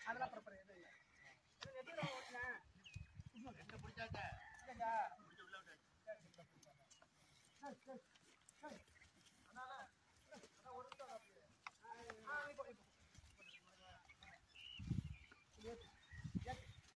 அதெல்லாம் ப்ரிப்பேர் எதுவும் இல்லை. எப்படி ஓட்டினேன் ரெண்டு பிடிச்சாச்சா இல்லையா? பிடிச்சி உள்ள விட்டு சரி